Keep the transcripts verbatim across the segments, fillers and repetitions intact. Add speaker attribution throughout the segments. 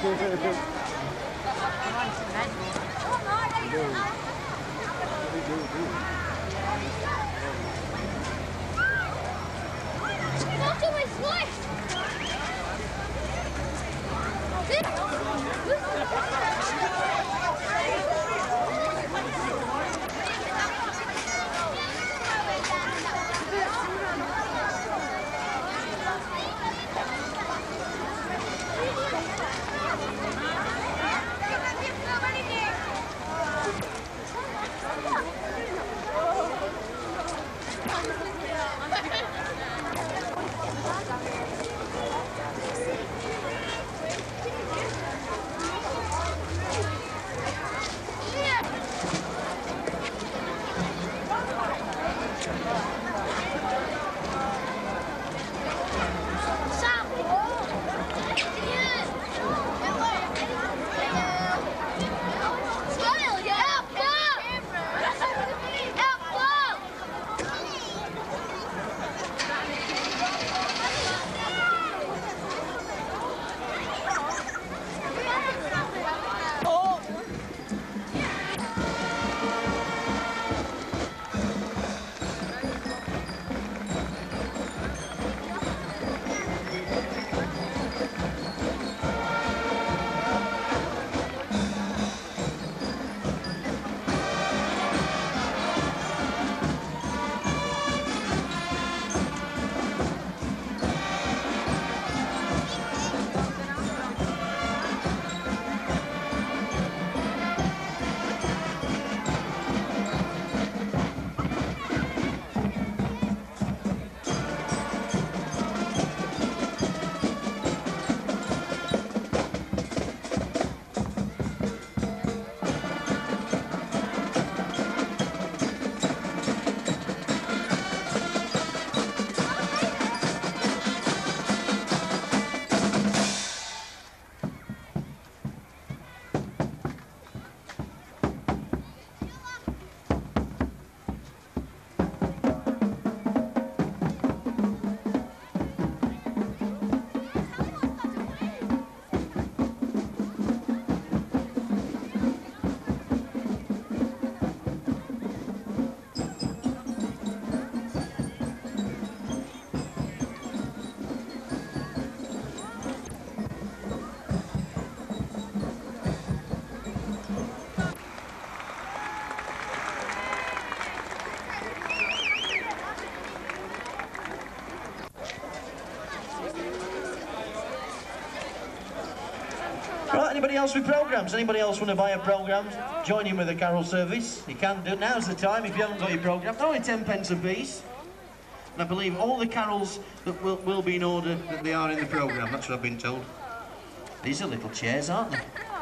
Speaker 1: Right, anybody else with programmes? Anybody else want to buy a programme? Join in with the carol service? You can do. Now's the time if you haven't got your programme. They're only ten pence a piece. And I believe all the carols that will, will be in order that they are in the programme. That's what I've been told. These are little chairs, aren't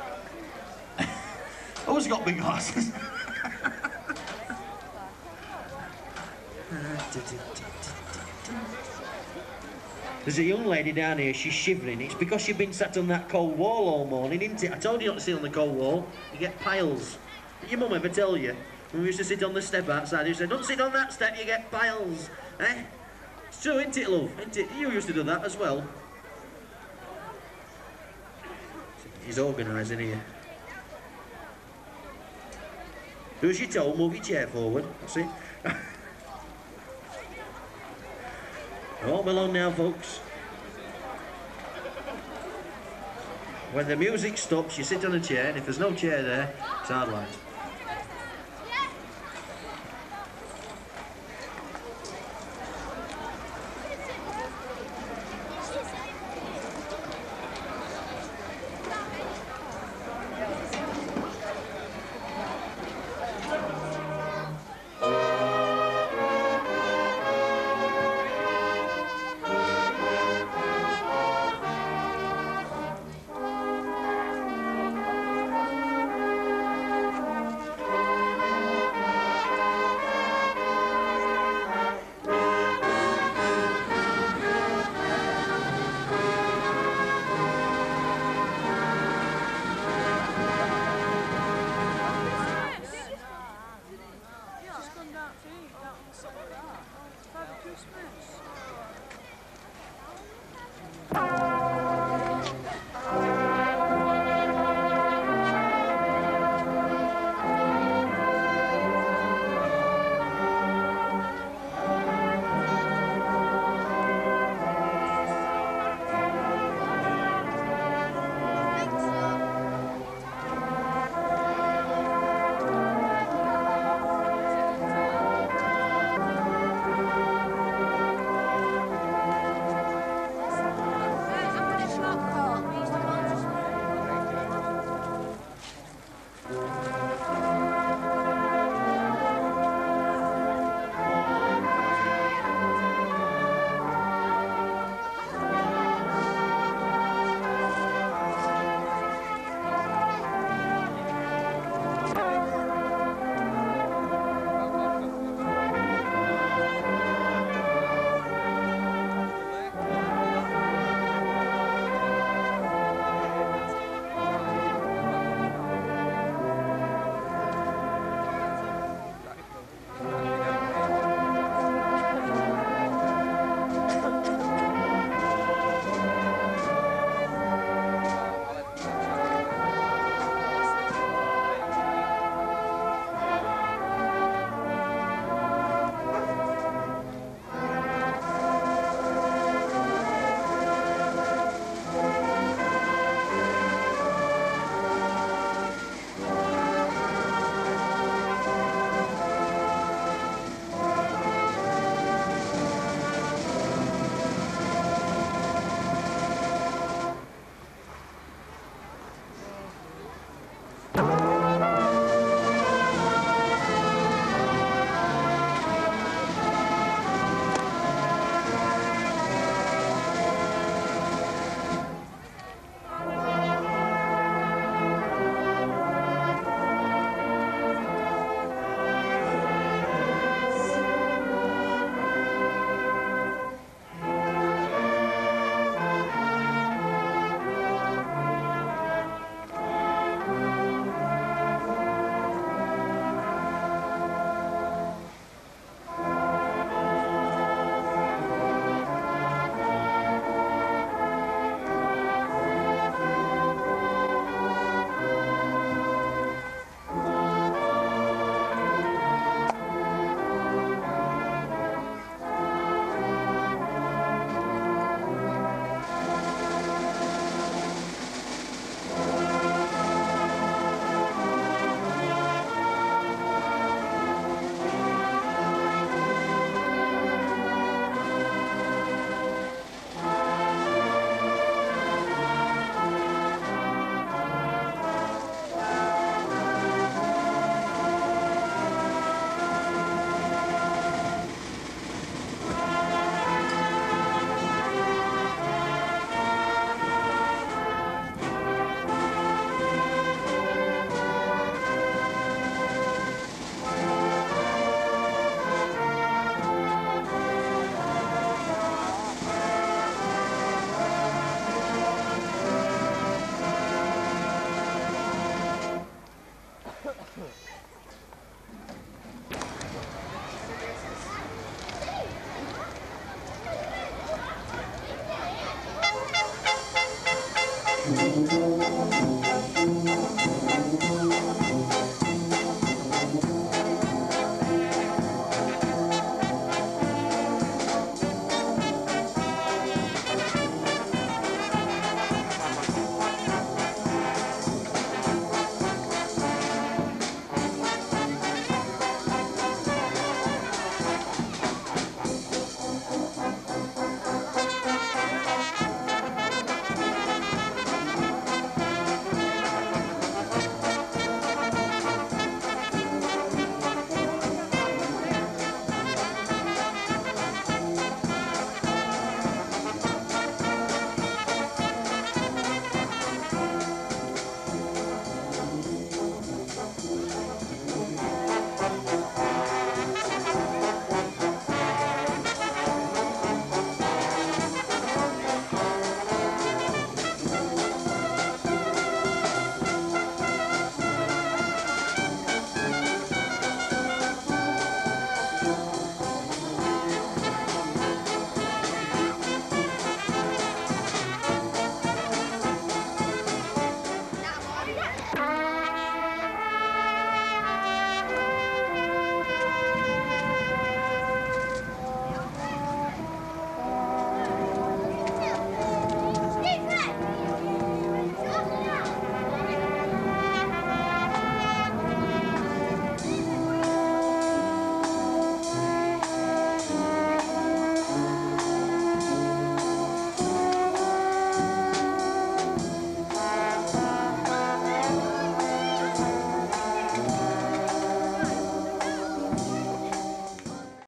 Speaker 1: they? Who's got big glasses? There's a young lady down here, she's shivering. It's because you've been sat on that cold wall all morning, isn't it? I told you not to sit on the cold wall. You get piles. Did your mum ever tell you? When we used to sit on the step outside, you said, don't sit on that step, you get piles. Eh? It's true, isn't it, love? Isn't it? You used to do that as well. He's organising here. Do as you're told, move your chair forward. That's it. All along now, folks. When the music stops, you sit on a chair, and if there's no chair there, it's hard light.